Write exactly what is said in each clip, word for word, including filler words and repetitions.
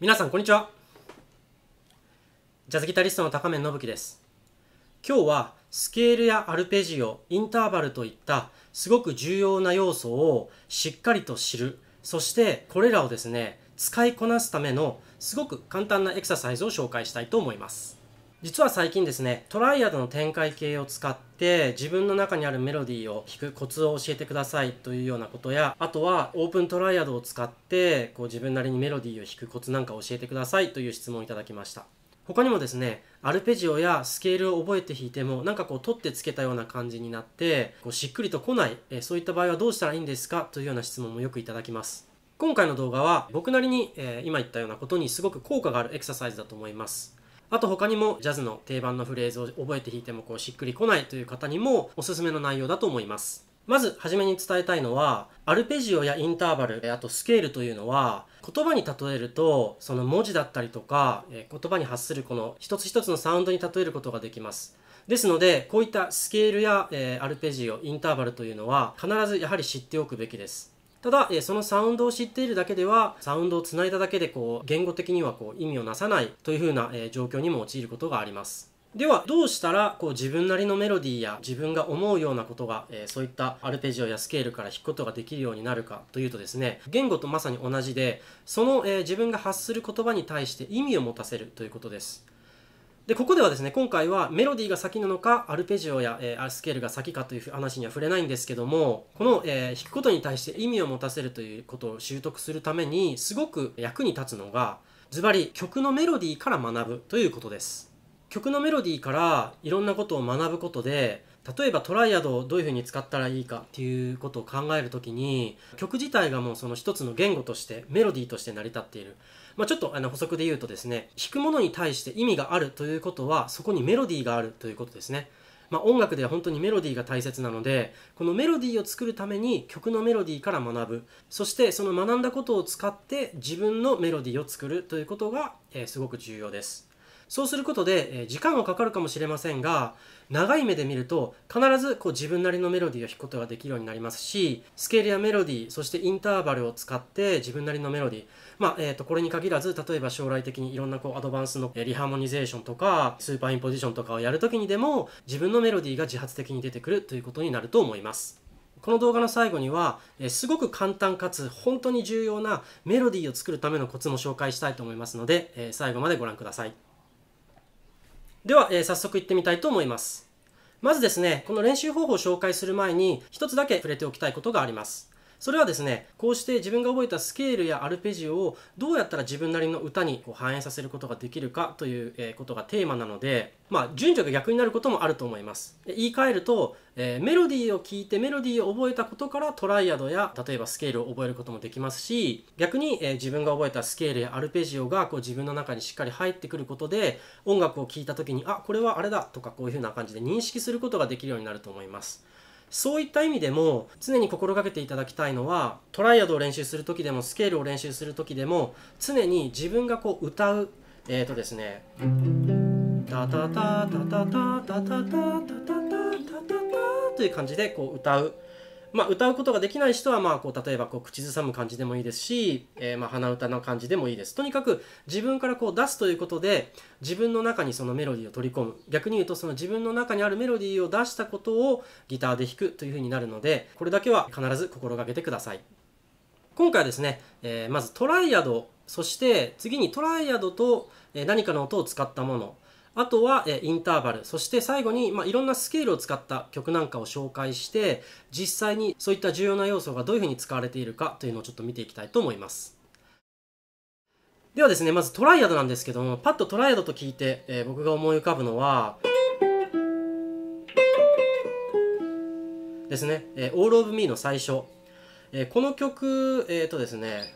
皆さんこんにちは。ジャズギタリストの高面信樹です。今日はスケールやアルペジオ、インターバルといったすごく重要な要素をしっかりと知る、そしてこれらをですね使いこなすためのすごく簡単なエクササイズを紹介したいと思います。実は最近ですね、トライアドの展開形を使って自分の中にあるメロディーを弾くコツを教えてくださいというようなことや、あとはオープントライアドを使ってこう自分なりにメロディーを弾くコツなんかを教えてくださいという質問をいただきました。他にもですね、アルペジオやスケールを覚えて弾いてもなんかこう取ってつけたような感じになってこうしっくりとこない、えそういった場合はどうしたらいいんですかというような質問もよくいただきます。今回の動画は僕なりに、えー、今言ったようなことにすごく効果があるエクササイズだと思います。あと他にもジャズの定番のフレーズを覚えて弾いてもこうしっくりこないという方にもおすすめの内容だと思います。まずはじめに伝えたいのは、アルペジオやインターバル、あとスケールというのは言葉に例えるとその文字だったりとか言葉に発するこの一つ一つのサウンドに例えることができます。ですのでこういったスケールやアルペジオ、インターバルというのは必ずやはり知っておくべきです。ただ、そのサウンドを知っているだけでは、サウンドをつないだだけでこう言語的にはこう意味をなさないというふうな状況にも陥ることがあります。では、どうしたらこう自分なりのメロディーや自分が思うようなことが、えー、そういったアルペジオやスケールから弾くことができるようになるかというとですね、言語とまさに同じで、その、えー、自分が発する言葉に対して意味を持たせるということです。でここではですね、今回はメロディーが先なのかアルペジオや、えー、スケールが先かという話には触れないんですけども、この、えー、弾くことに対して意味を持たせるということを習得するためにすごく役に立つのが、ズバリ曲のメロディーから学ぶということです。曲のメロディーからいろんなことを学ぶことで、例えばトライアドをどういうふうに使ったらいいかっていうことを考えるときに、曲自体がもうその一つの言語としてメロディーとして成り立っている。まあ、ちょっとあの補足で言うとですね、弾くものに対して意味があるということはそこにメロディーがあるということですね。まあ、音楽では本当にメロディーが大切なので、このメロディーを作るために曲のメロディーから学ぶ、そしてその学んだことを使って自分のメロディーを作るということが、えー、すごく重要です。そうすることで、えー、時間はかかるかもしれませんが、長い目で見ると必ずこう自分なりのメロディーを弾くことができるようになりますし、スケールやメロディー、そしてインターバルを使って自分なりのメロディー、まあえー、とこれに限らず、例えば将来的にいろんなこうアドバンスのリハーモニゼーションとかスーパーインポジションとかをやるときにでも自分のメロディーが自発的に出てくるということになると思います。この動画の最後には、えー、すごく簡単かつ本当に重要なメロディーを作るためのコツも紹介したいと思いますので、えー、最後までご覧ください。では、えー、早速行ってみたいと思います。まずですね、この練習方法を紹介する前に一つだけ触れておきたいことがあります。それはですね、こうして自分が覚えたスケールやアルペジオをどうやったら自分なりの歌にこう反映させることができるかということがテーマなので、まあ、順序が逆になることもあると思います。言い換えると、えー、メロディーを聴いてメロディーを覚えたことからトライアドや例えばスケールを覚えることもできますし、逆に、えー、自分が覚えたスケールやアルペジオがこう自分の中にしっかり入ってくることで、音楽を聴いた時に、あ、これはあれだとかこういうふうな感じで認識することができるようになると思います。そういった意味でも常に心がけていただきたいのは、トライアドを練習する時でもスケールを練習する時でも常に自分がこう歌う、えーとですねタタタタタタタタタタタタタという感じでこう歌う。まあ、歌うことができない人は、まあ、こう例えばこう口ずさむ感じでもいいですし、えー、まあ鼻歌の感じでもいいです。とにかく自分からこう出すということで自分の中にそのメロディーを取り込む。逆に言うとその自分の中にあるメロディーを出したことをギターで弾くというふうになるので、これだけは必ず心がけてください。今回はですね、えー、まずトライアド、そして次にトライアドと何かの音を使ったもの、あとはインターバル、そして最後に、まあ、いろんなスケールを使った曲なんかを紹介して、実際にそういった重要な要素がどういうふうに使われているかというのをちょっと見ていきたいと思います。ではですね、まずトライアドなんですけども、パッとトライアドと聞いて、えー、僕が思い浮かぶのはですね、えー、オールオブミーの最初、えー、この曲、えーとですね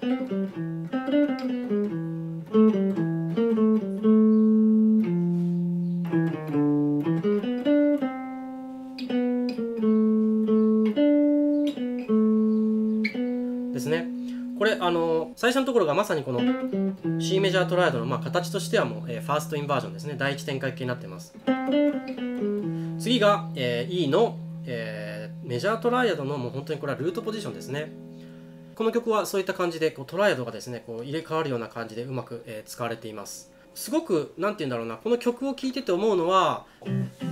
ですね。これあの最初のところがまさにこの C メジャートライアドの、まあ、形としてはもう、えー、ファーストインバージョンですね。第一展開形になってます。次が、えー、E の、えー、メジャートライアドのもう本当にこれはルートポジションですね。 この曲はそういった感じでこうトライアドがですねこう入れ替わるような感じでうまく、えー、使われています。すごく何て言うんだろうな、この曲を聴いてて思うのは、こ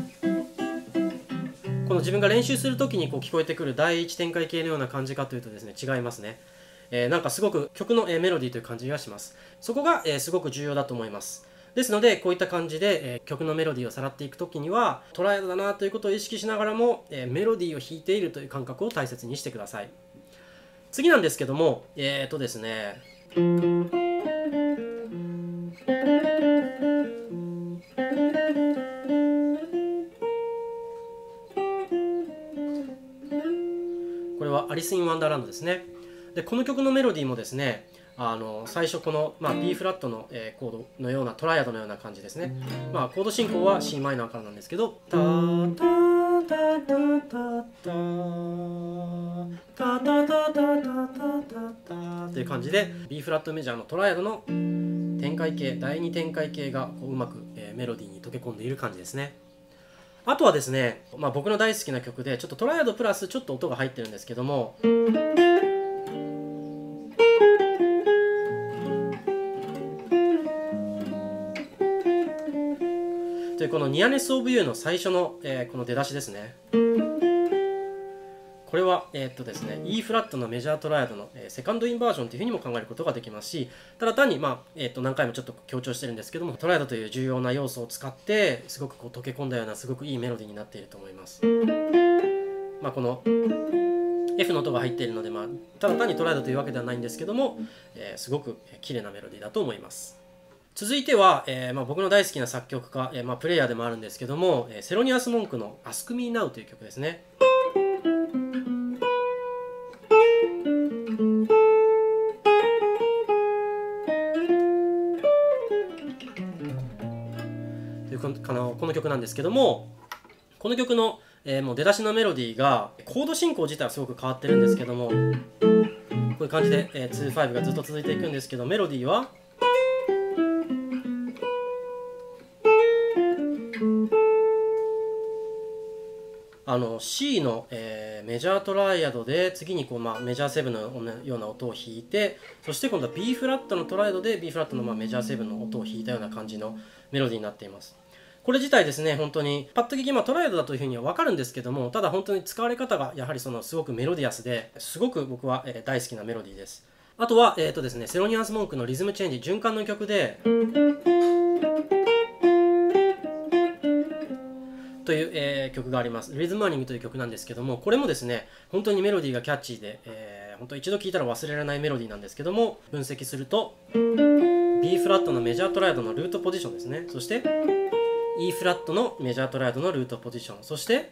の自分が練習する時にこう聞こえてくる第一展開系のような感じかというとですね、違いますね。えー、なんかすごく曲の、えー、メロディーという感じがします。そこが、えー、すごく重要だと思います。ですのでこういった感じで、えー、曲のメロディーをさらっていく時にはトライアドだなということを意識しながらも、えー、メロディーを弾いているという感覚を大切にしてください。次なんですけども、えーとですねこれはアリス・イン・ワンダーランドですね。でこの曲のメロディーもですね、あの最初この、まあ、B フラットの、えー、コードのようなトライアドのような感じですね。まあ、コード進行は C マイナーからなんですけど、タタタタタタタタタタタタタという感じで B フラットメジャーのトライアドの展開系、だいに展開系がこううまく、えー、メロディーに溶け込んでいる感じですね。あとはですね、まあ、僕の大好きな曲でちょっとトライアドプラスちょっと音が入ってるんですけども、というこのニアネス・オブ・ユーの最初の、えー、この出だしですね。これは、えーっとですね、E フラットのメジャートライアドの、えー、セカンドインバージョンというふうにも考えることができますし、ただ単に、まあえー、っと何回もちょっと強調してるんですけども、トライアドという重要な要素を使ってすごくこう溶け込んだようなすごくいいメロディーになっていると思います。まあ、この F の音が入っているので、まあ、ただ単にトライアドというわけではないんですけども、えー、すごく綺麗なメロディーだと思います。続いては、えーまあ、僕の大好きな作曲家、えーまあ、プレイヤーでもあるんですけども、えー、セロニアス・モンクの Ask Me Now という曲ですね。というこの、この曲なんですけども、この曲の、えー、もう出だしのメロディーがコード進行自体はすごく変わってるんですけども、こういう感じで、えー、ツーファイブがずっと続いていくんですけど、メロディーはあの C の、えー、メジャートライアドで次にこう、まあ、メジャーセブンのような音を弾いて、そして今度は B フラットのトライアドで B フラットの、まあ、メジャーセブンの音を弾いたような感じのメロディーになっています。これ自体ですね、本当にパッと聞き、まあ、トライアドだというふうには分かるんですけども、ただ本当に使われ方がやはりそのすごくメロディアスですごく僕は、えー、大好きなメロディーです。あとは、えーとですね、セロニアス・モンクのリズムチェンジ循環の曲でという、えー、曲があります。リズムアニメという曲なんですけども、これもですね、本当にメロディーがキャッチーで、えー、本当一度聴いたら忘れられないメロディーなんですけども、分析すると B フラットのメジャートライアドのルートポジションですね。そして E フラットのメジャートライアドのルートポジション、そして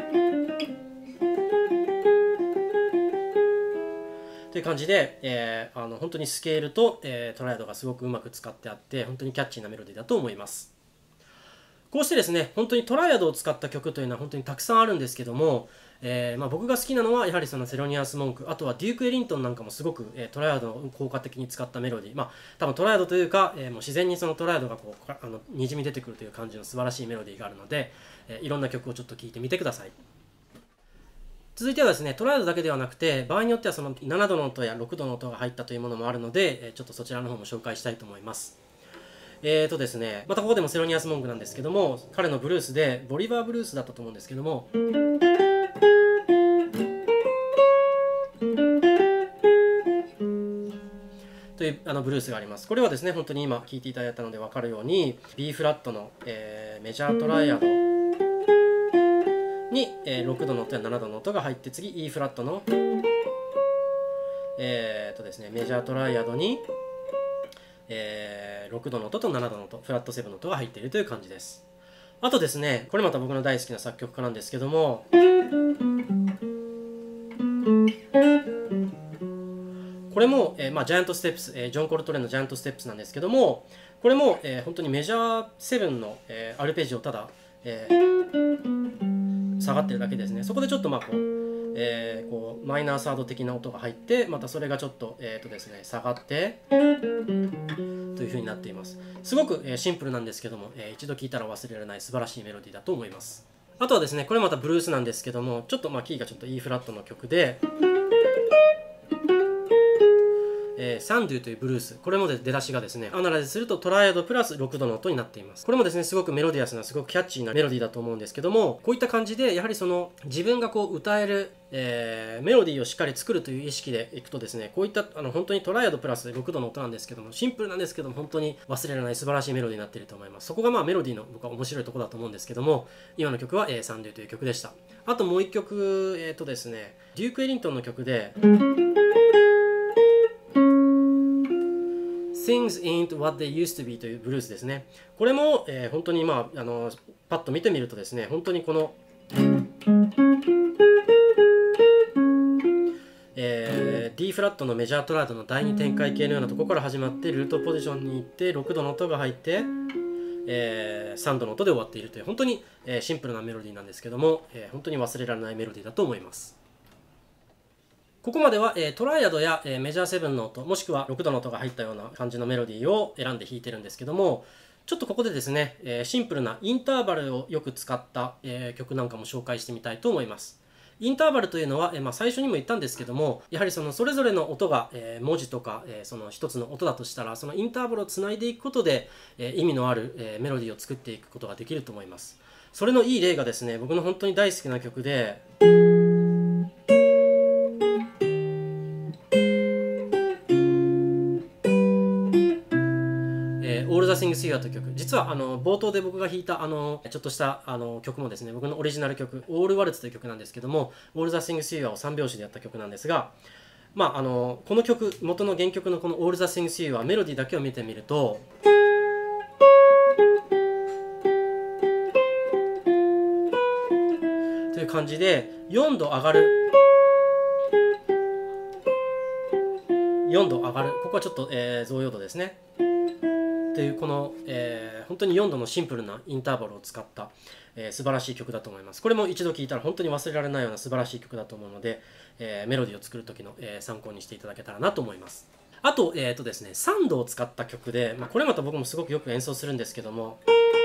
という感じで、えー、あの本当にスケールと、えー、トライアドがすごくうまく使ってあって、本当にキャッチーなメロディーだと思います。こうしてですね、本当にトライアドを使った曲というのは本当にたくさんあるんですけども、えーまあ、僕が好きなのはやはりそのセロニアス・モンク、あとはデューク・エリントンなんかもすごく、えー、トライアドを効果的に使ったメロディー、まあ多分トライアドというか、えー、もう自然にそのトライアドがこうあのにじみ出てくるという感じの素晴らしいメロディーがあるので、えー、いろんな曲をちょっと聴いてみてください。続いてはですね、トライアドだけではなくて、場合によってはそのななどの音やろくどの音が入ったというものもあるので、ちょっとそちらの方も紹介したいと思います。えーとですね、またここでもセロニアス・モンクなんですけども、彼のブルースでボリバーブルースだったと思うんですけども、というあのブルースがあります。これはですね、本当に今聴いていただいたので分かるように B フラットの、えー、メジャートライアドに、えー、ろくどの音やななどの音が入って、次 E フラットの、えーとですね、メジャートライアドにえー、ろくどの音とななどの音、フラットセブンの音が入っているという感じです。あとですね、これまた僕の大好きな作曲家なんですけども、これも、えーまあ、ジャイアントステップス、えー、ジョン・コルトレーンのジャイアントステップスなんですけども、これも、えー、本当にメジャーセブンの、えー、アルペジオをただ、えー、下がってるだけですね。そこでちょっとまあこう、えー、こうマイナーサード的な音が入って、またそれがちょっと、えーとですね、下がってという風になっています。すごく、えー、シンプルなんですけども、えー、一度聴いたら忘れられない素晴らしいメロディーだと思います。あとはですね、これまたブルースなんですけども、ちょっとまあキーがちょっと E フラットの曲で、 えー、サンドゥというブルース、これも出だしがですね、アナライズするとトライアドプラスろくどの音になっています。これもですね、すごくメロディアスな、すごくキャッチーなメロディーだと思うんですけども、こういった感じで、やはりその自分がこう歌える、えー、メロディーをしっかり作るという意識でいくとですね、こういったあの本当にトライアドプラスろくどの音なんですけども、シンプルなんですけども、本当に忘れられない素晴らしいメロディーになっていると思います。そこがまあメロディーの僕は面白いところだと思うんですけども、今の曲は、えー、サンドゥという曲でした。あともう一曲、えっとですね、デューク・エリントンの曲で、Things ain't what they used to be というブルースですね。これも、えー、本当に、まあ、あのパッと見てみるとですね、本当にこの、えー、D フラットのメジャートラードのだいに展開形のようなところから始まってルートポジションに行ってろくどの音が入って、えー、さんどの音で終わっているという本当に、えー、シンプルなメロディーなんですけども、えー、本当に忘れられないメロディーだと思います。ここまでは、えー、トライアドや、えー、メジャーセブンの音もしくはろくどの音が入ったような感じのメロディーを選んで弾いてるんですけども、ちょっとここでですね、えー、シンプルなインターバルをよく使った、えー、曲なんかも紹介してみたいと思います。インターバルというのは、えーまあ、最初にも言ったんですけども、やはりそのそれぞれの音が、えー、文字とか、えー、その一つの音だとしたら、そのインターバルをつないでいくことで、えー、意味のある、えー、メロディーを作っていくことができると思います。それのいい例がですね、僕の本当に大好きな曲で、オール・ザ・シング・ス・ユアという曲、実はあの冒頭で僕が弾いたあのちょっとしたあの曲もですね、僕のオリジナル曲、オール・ワルツという曲なんですけども、オール・ザ・シング・ス・ユアをさん拍子でやった曲なんですが、まあ、あのこの曲、元の原曲のこのオール・ザ・シング・ス・ユア、メロディーだけを見てみると、という感じでよんど上がる、よんど上がる、ここはちょっと、えー、増用度ですね。というこの、えー、本当によんどのシンプルなインターバルを使った、えー、素晴らしい曲だと思います。これも一度聴いたら本当に忘れられないような素晴らしい曲だと思うので、えー、メロディーを作る時の、えー、参考にしていただけたらなと思います。あと、えーとですね、さんどを使った曲で、まあ、これまた僕もすごくよく演奏するんですけども、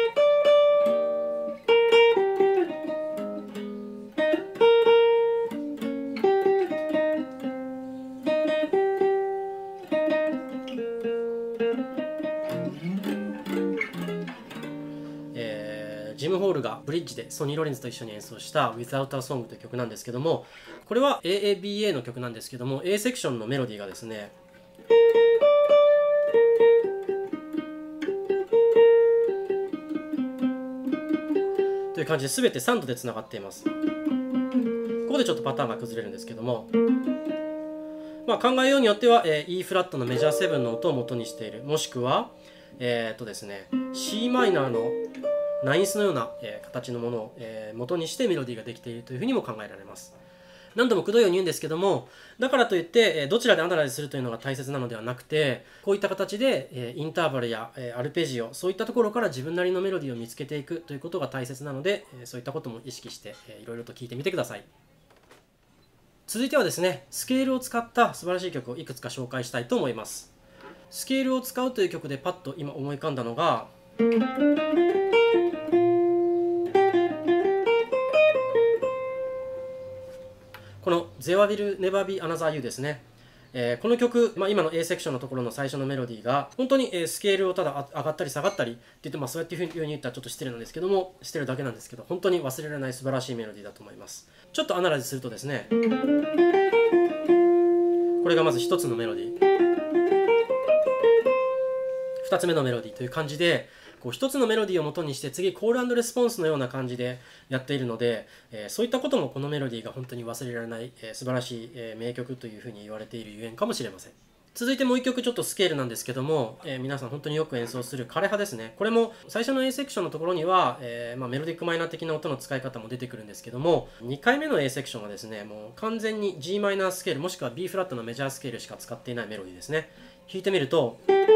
ジム・ホールがブリッジでソニー・ロレンズと一緒に演奏した Without a Song という曲なんですけども、これは エーエービーエー の曲なんですけども、 A セクションのメロディーがですね、という感じで全てさんどでつながっています。ここでちょっとパターンが崩れるんですけども、まあ、考えようによっては、えー、E フラットのメジャーセブンの音を元にしている、もしくは、えーっとですね、C マイナーのナインスのような、えー、形のものを、えー、元にしてメロディーができているというふうにも考えられます。何度もくどいように言うんですけども、だからといって、えー、どちらでアナライズするというのが大切なのではなくて、こういった形で、えー、インターバルや、えー、アルペジオ、そういったところから自分なりのメロディーを見つけていくということが大切なので、えー、そういったことも意識して、えー、いろいろと聴いてみてください。続いてはですね、スケールを使った素晴らしい曲をいくつか紹介したいと思います。スケールを使うという曲でパッと今思い浮かんだのが、この There Will Never Be Another You ですね。えー、この曲、まあ、今の A セクションのところの最初のメロディーが本当に、えー、スケールをただ上がったり下がったりって言って、まあ、そうやっていうふうに言ったらちょっと失礼なんですけども、してるだけなんですけど、本当に忘れられない素晴らしいメロディーだと思います。ちょっとアナライズするとですね、これがまず一つのメロディー、二つ目のメロディーという感じで、こう一つのメロディーを元にして次コール&レスポンスのような感じでやっているので、えー、そういったこともこのメロディーが本当に忘れられない、えー、素晴らしい、えー、名曲というふうに言われているゆえんかもしれません。続いてもう一曲ちょっとスケールなんですけども、えー、皆さん本当によく演奏する枯葉ですね。これも最初の A セクションのところには、えーまあ、メロディックマイナー的な音の使い方も出てくるんですけども、にかいめの A セクションはですね、もう完全に G マイナースケールもしくは B フラットのメジャースケールしか使っていないメロディーですね。弾いてみると、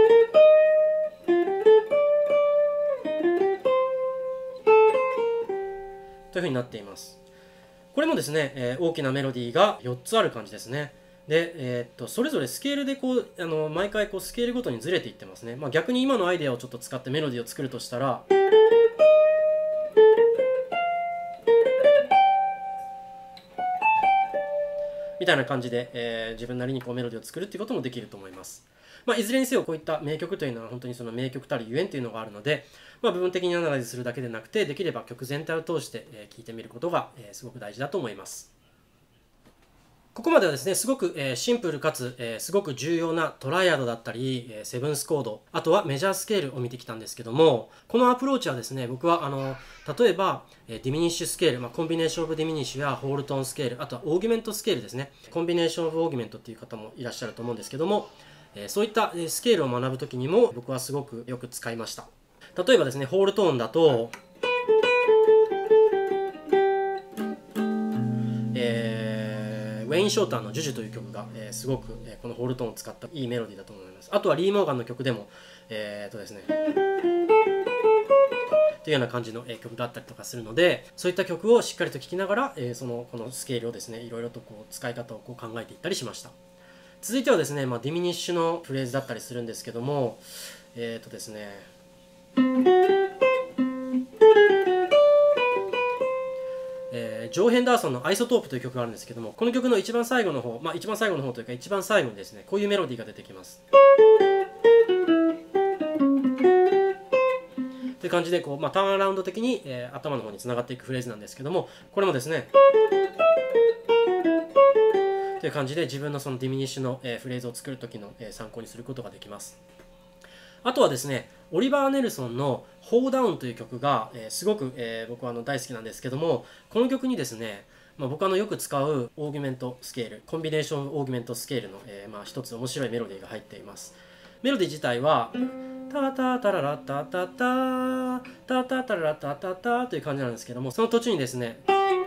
というふうになっています。これもですね、えー、大きなメロディーがよっつある感じですね。で、えー、っとそれぞれスケールでこうあの毎回こうスケールごとにずれていってますね。まあ、逆に今のアイデアをちょっと使ってメロディーを作るとしたら、 みたいな感じで、えー、自分なりにこうメロディーを作るっていうこともできると思います。まあ、いずれにせよこういった名曲というのは本当にその名曲たるゆえんというのがあるので、まあ、部分的にアナライズするだけでなくて、できれば曲全体を通して聴いてみることがすごく大事だと思います。ここまではですね、すごくシンプルかつすごく重要なトライアドだったり、セブンスコード、あとはメジャースケールを見てきたんですけども、このアプローチはですね、僕はあの例えばディミニッシュスケール、まあ、コンビネーションオブディミニッシュやホールトーンスケール、あとはオーギュメントスケールですね、コンビネーションオブオーギュメントっていう方もいらっしゃると思うんですけども、そういったスケールを学ぶときにも僕はすごくよく使いました。例えばですね、ホールトーンだと、えー、ウェイン・ショーターの「ジュジュ」という曲が、えー、すごく、えー、このホールトーンを使ったいいメロディーだと思います。あとはリー・モーガンの曲でも、えー、とですね、というような感じの曲があったりとかするので、そういった曲をしっかりと聴きながら、えー、そのこのスケールをですね、いろいろとこう使い方をこう考えていったりしました。続いてはですね、まあ、ディミニッシュのフレーズだったりするんですけども、えっとですね、えー、ジョー・ヘンダーソンの「アイソトープ」という曲があるんですけども、この曲の一番最後の方、まあ一番最後の方というか一番最後にですね、こういうメロディーが出てきます。という感じでこう、まあ、ターンアラウンド的に、えー、頭の方につながっていくフレーズなんですけども、これもですね、という感じで自分のそのディミニッシュの、えー、フレーズを作る時の、えー、参考にすることができます。あとはですね、オリバー・ネルソンの「ホーダウン」という曲が、えー、すごく、えー、僕はあの大好きなんですけども、この曲にですね、まあ、僕はあのよく使うオーギュメントスケール、コンビネーションオーギュメントスケールの、えー、まあ一つ面白いメロディーが入っています。メロディー自体はタタタララタタタタタタララタタタという感じなんですけども、その途中にですね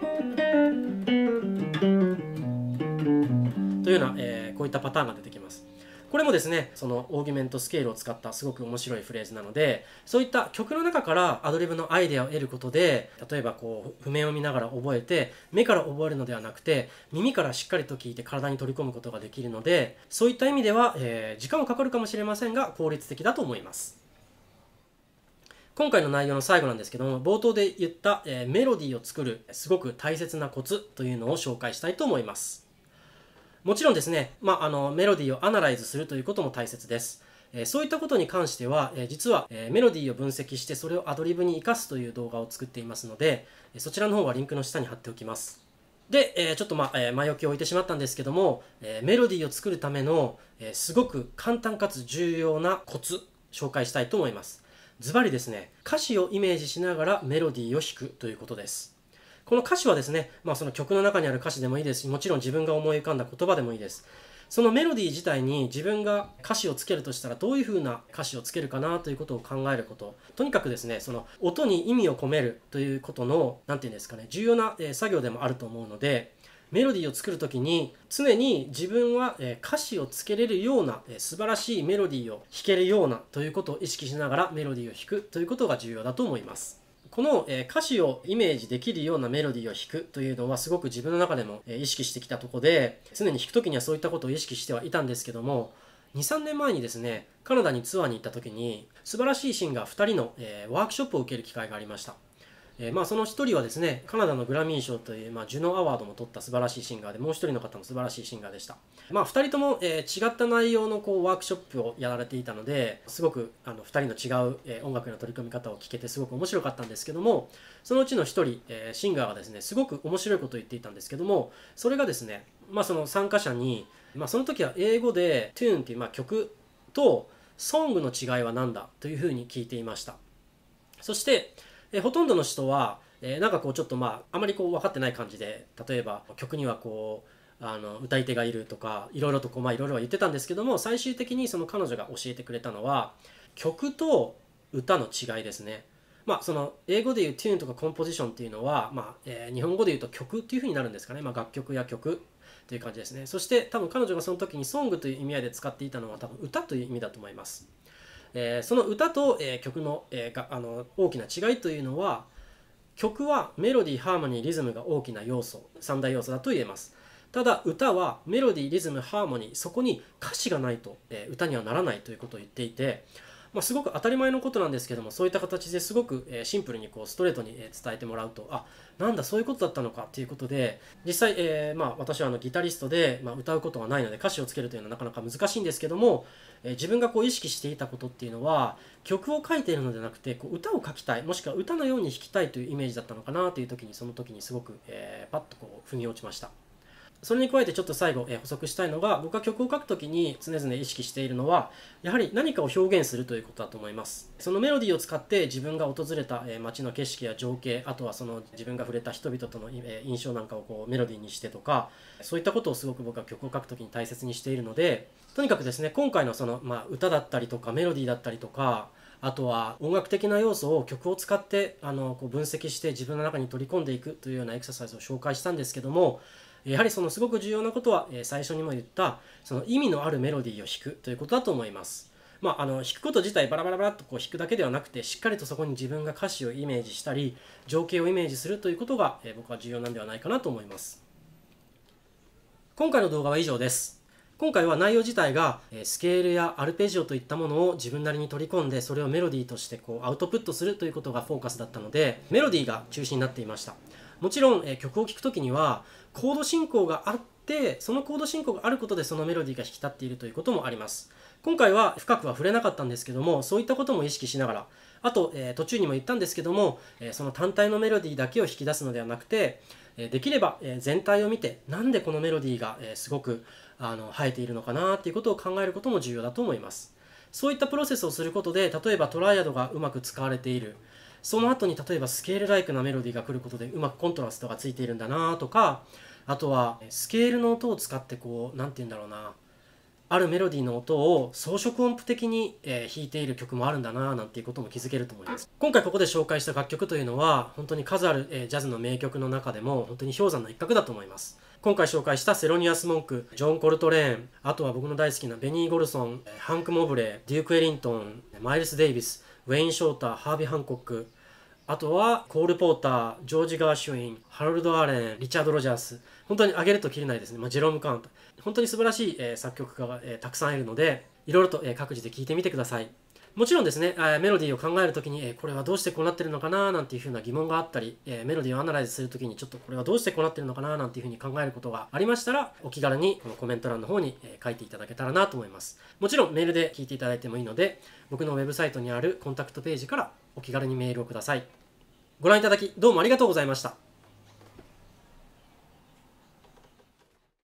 というような、えー、こういったパターンが出てきます。これもですね、そのオーギュメントスケールを使ったすごく面白いフレーズなので、そういった曲の中からアドリブのアイデアを得ることで、例えばこう譜面を見ながら覚えて、目から覚えるのではなくて耳からしっかりと聞いて体に取り込むことができるので、そういった意味では、えー、時間はかかるかもしれませんが効率的だと思います。今回の内容の最後なんですけども、冒頭で言った、えー、メロディーを作るすごく大切なコツというのを紹介したいと思います。もちろんですね、まあ、あのメロディーをアナライズするということも大切です。えー、そういったことに関しては、えー、実は、えー、メロディーを分析してそれをアドリブに生かすという動画を作っていますので、そちらの方はリンクの下に貼っておきます。で、えー、ちょっと、まあえー、前置きを置いてしまったんですけども、えー、メロディーを作るための、えー、すごく簡単かつ重要なコツ紹介したいと思います。ズバリですね、歌詞をイメージしながらメロディーを弾くということです。この歌詞はですね、まあ、その曲の中にある歌詞でもいいですし、もちろん自分が思い浮かんだ言葉でもいいです。そのメロディー自体に自分が歌詞をつけるとしたらどういう風な歌詞をつけるかなということを考えること。とにかくですね、その音に意味を込めるということの、なんていうんですかね、重要な作業でもあると思うので、メロディーを作るときに常に自分は歌詞をつけれるような素晴らしいメロディーを弾けるようなということを意識しながらメロディーを弾くということが重要だと思います。この歌詞をイメージできるようなメロディーを弾くというのはすごく自分の中でも意識してきたところで、常に弾くときにはそういったことを意識してはいたんですけども、にさんねんまえにですね、カナダにツアーに行った時に素晴らしいシンガーふたりのワークショップを受ける機会がありました。えー、まあその一人はですね、カナダのグラミー賞という、まあ、ジュノーアワードも取った素晴らしいシンガーで、もう一人の方も素晴らしいシンガーでした。まあふたりとも、えー、違った内容のこうワークショップをやられていたので、すごくあのふたりの違う、えー、音楽の取り組み方を聞けてすごく面白かったんですけども、そのうちの一人、えー、シンガーがですね、すごく面白いことを言っていたんですけども、それがですね、まあその参加者に、まあその時は英語で tune っていう、まあ、曲とソングの違いは何だというふうに聞いていました。そして、えー、ほとんどの人はえー、なんかこうちょっとまああまりこう分かってない感じで、例えば曲にはこうあの歌い手がいるとかいろいろとこうまあいろいろは言ってたんですけども、最終的にその彼女が教えてくれたのは曲と歌の違いですね。まあその英語でいうテューンとかコンポジションっていうのは、まあえー、日本語でいうと曲っていうふうになるんですかね。まあ、楽曲や曲という感じですね。そして多分彼女がその時にソングという意味合いで使っていたのは多分歌という意味だと思います。えー、その歌と、えー、曲の、えー、があの大きな違いというのは、曲はメロディー、ハーモニー、リズムが大きな要素、三大要素だと言えます。ただ歌はメロディー、リズム、ハーモニー、そこに歌詞がないと、えー、歌にはならないということを言っていて、 まあ、すごく当たり前のことなんですけども、そういった形ですごくえーシンプルにこうストレートにえー伝えてもらうと、あ、なんだそういうことだったのかっていうことで、実際、えーまあ、私はあのギタリストで、まあ、歌うことはないので歌詞をつけるというのはなかなか難しいんですけども、えー自分がこう意識していたことっていうのは、曲を書いているのではなくてこう歌を書きたい、もしくは歌のように弾きたいというイメージだったのかなという時に、その時にすごく、えーパッとこう腑に落ちました。それに加えてちょっと最後、えー補足したいのが、僕が曲を書くときに常々意識しているのは、やはり何かを表現するということだと思います。そのメロディーを使って自分が訪れた、えー街の景色や情景、あとはその自分が触れた人々との、えー印象なんかをこうメロディーにしてとか、そういったことをすごく僕は曲を書くときに大切にしているので、とにかくですね、今回のその、まあ、歌だったりとかメロディーだったりとか、あとは音楽的な要素を曲を使ってあのこう分析して自分の中に取り込んでいくというようなエクササイズを紹介したんですけども、やはりそのすごく重要なことは、えー最初にも言ったその意味のあるメロディーを弾くということだと思います。まあ、あの弾くこと自体バラバラバラっとこう弾くだけではなくて、しっかりとそこに自分が歌詞をイメージしたり情景をイメージするということが、えー僕は重要なんではないかなと思います。今回の動画は以上です。今回は内容自体がえースケールやアルペジオといったものを自分なりに取り込んで、それをメロディーとしてこうアウトプットするということがフォーカスだったので、メロディーが中心になっていました。もちろん、えー曲を聴くときにはコード進行があって、そのコード進行があることでそのメロディーが引き立っているということもあります。今回は深くは触れなかったんですけども、そういったことも意識しながら、あと、えー途中にも言ったんですけども、えーその単体のメロディーだけを引き出すのではなくて、えーできれば、えー全体を見て、なんでこのメロディーが、えーすごくあの生えているのかなっていうことを考えることも重要だと思います。そういったプロセスをすることで、例えばトライアドがうまく使われている、その後に例えばスケールライクなメロディーが来ることでうまくコントラストがついているんだなとか、あとはスケールの音を使ってこう、なんて言うんだろうな、あるメロディーの音を装飾音符的に、えー弾いている曲もあるんだななんていうことも気づけると思います。今回ここで紹介した楽曲というのは本当に数ある、えージャズの名曲の中でも本当に氷山の一角だと思います。今回紹介したセロニアス・モンク、ジョン・コルトレーン、あとは僕の大好きなベニー・ゴルソン、ハンク・モブレー、デューク・エリントン、マイルス・デイビス、ウェイン・ショーター、ハービー・ハンコック、あとはコール・ポーター、ジョージ・ガーシュウィン、ハロルド・アーレン、リチャード・ロジャース、本当に挙げるときりないですね。まあ、ジェローム・カーンと。本当に素晴らしい、えー作曲家が、えーたくさんいるので、いろいろと、えー各自で聴いてみてください。もちろんですね、えーメロディーを考えるときに、えーこれはどうしてこうなってるのかななんていうふうな疑問があったり、えーメロディーをアナライズするときにちょっとこれはどうしてこうなってるのかななんていうふうに考えることがありましたら、お気軽にこのコメント欄の方に、えー書いていただけたらなと思います。もちろんメールで聞いていただいてもいいので、僕のウェブサイトにあるコンタクトページからお気軽にメールをください。ご覧いただきどうもありがとうございました。